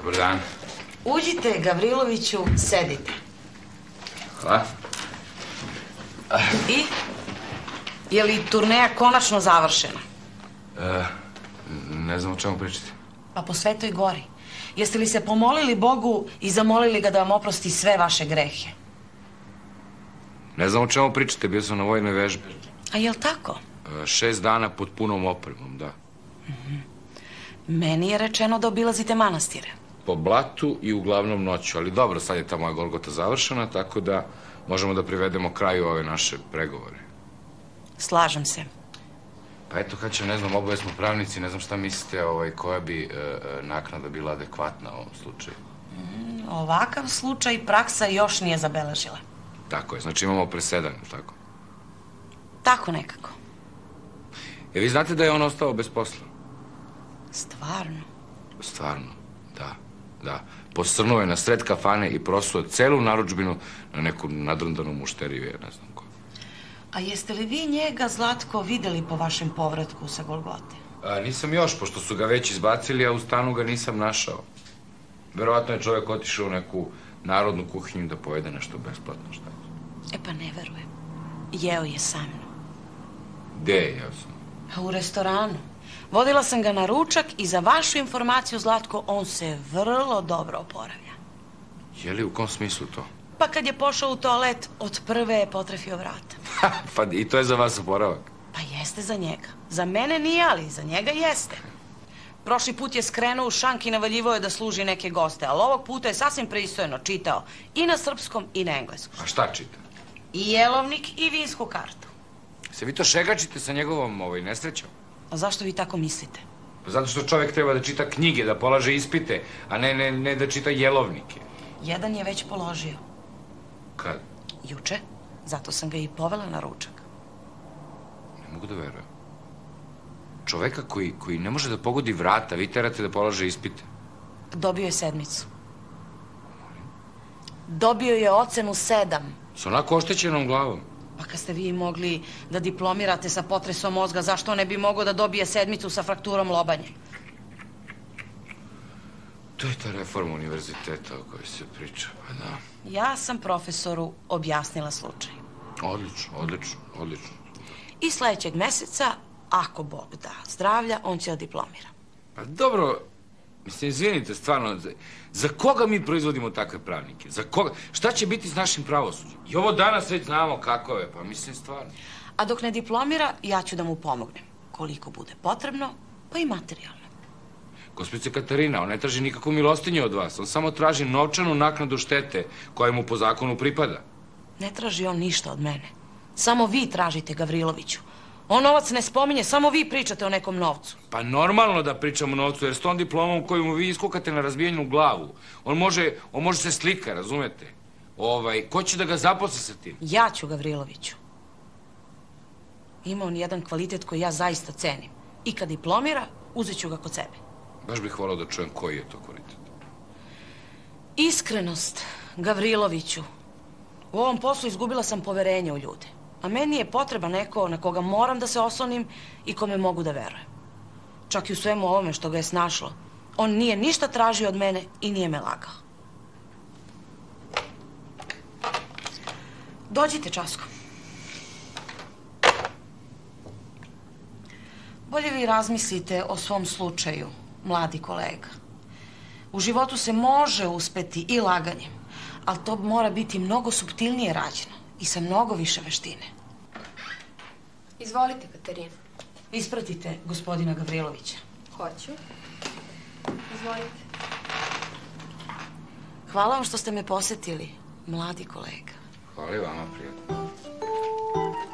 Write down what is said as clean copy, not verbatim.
Dobar dan. Uđite, Gavriloviću, sedite. Hvala. I? Je li turneja konačno završena? Ne znam o čemu pričati. Pa po Svetoj gori. Jeste li se pomolili Bogu i zamolili ga da vam oprosti sve vaše grehe? Ne znam o čemu pričate, bio sam na vojnoj vežbi. A jel tako? 6 dana pod punom opremom, da. Meni je rečeno da obilazite manastire. Po blatu i uglavnom noću, ali dobro, sad je ta moja Golgota završena, tako da možemo da privedemo kraju ove naše pregovore. Slažem se. Pa eto, kad će, ne znam, oboje smo pravnici, ne znam šta mislite, koja bi naknada bila adekvatna u ovom slučaju. Ovakav slučaj praksa još nije zabeležila. Tako je, znači imamo presedan, tako? Tako nekako. Vi znate da je on ostao bez posla? Stvarno? Stvarno, da, da. Posrnuo je na sred kafane i prosuo celu narudžbinu na neku nadrndanu mušteriju, ja ne znam ko. A jeste li vi njega, Zlatko, videli po vašem povratku sa Golgote? Nisam još, pošto su ga već izbacili, a u stanu ga nisam našao. Verovatno je čovjek otišao u neku narodnu kuhinju da pojede nešto besplatno, šta je. Pa ne verujem. Jeo je sa mnom. Gde je jeo sam? U restoranu. Vodila sam ga na ručak i za vašu informaciju, Zlatko, on se vrlo dobro oporavlja. Je li u kom smislu to? Pa kad je pošao u toalet, od prve je potrefio vrata. Pa i to je za vas oporavak? Pa jeste za njega. Za mene nije, ali za njega jeste. Prošli put je skrenuo u šank i navaljivao je da služi neke goste, ali ovog puta je sasvim pristojno čitao i na srpskom i na engleskom. A šta čita? I jelovnik i vinsku kartu. Se vi to šegačite sa njegovom nesrećom? A zašto vi tako mislite? Zato što čovjek treba da čita knjige, da polaže ispite, a ne da čita jelovnike. Jedan je već položio. Kad? Juče. Zato sam ga i povela na ručak. Ne mogu da verujem. Čoveka koji ne može da pogodi vrata, vi terate da polaže ispite. Dobio je 7. Dobio je ocenu 7. S onako oštećenom glavom. Pa kad ste vi mogli da diplomirate sa potresom mozga, zašto on ne bi mogao da dobije 7 sa frakturom lobanje? To je ta reforma univerziteta o kojoj se priča, pa da. Ja sam profesoru objasnila slučaj. Odlično, odlično, odlično. I sledećeg meseca, ako Bog da zdravlja, on će da diplomira. Pa dobro, mislim, izvinite, stvarno, za koga mi proizvodimo takve pravnike? Za koga? Šta će biti s našim pravosuđem? I ovo danas već znamo kako je, pa mislim, stvarno. A dok ne diplomira, ja ću da mu pomognem. Koliko bude potrebno, pa i materijalno. Gospođice Katarina, on ne traži nikakvu milostinju od vas. On samo traži novčanu naknadu štete koja mu po zakonu pripada. Ne traži on ništa od mene. Samo vi tražite, Gavriloviću. On novac ne spominje, samo vi pričate o nekom novcu. Pa normalno da pričam o novcu, jer s tom diplomom koju mu vi iskukate na razbijenju glavu, on može se slika, razumete? Ko će da ga zaposli sa tim? Ja ću, Gavriloviću. Ima on jedan kvalitet koji ja zaista cenim. I kad diplomira, uzet ću ga kod sebe. Baš bih volao da čujem koji je to kvalitet. Iskrenost, Gavriloviću. U ovom poslu izgubila sam poverenje u ljude. A meni je potreba neko na koga moram da se oslonim i kome mogu da verujem. Čak i u svemu ovome što ga je snašlo. On nije ništa tražio od mene i nije me lagao. Dođite, Časko. Bolje vi razmislite o svom slučaju, mladi kolega. U životu se može uspeti i laganjem, ali to mora biti mnogo suptilnije rađeno i sa mnogo više veštine. Izvolite, Katarina. Ispratite gospodina Gavrilovića. Hoću. Izvolite. Hvala vam što ste me posetili, mladi kolega. Hvala i vama, prijatno.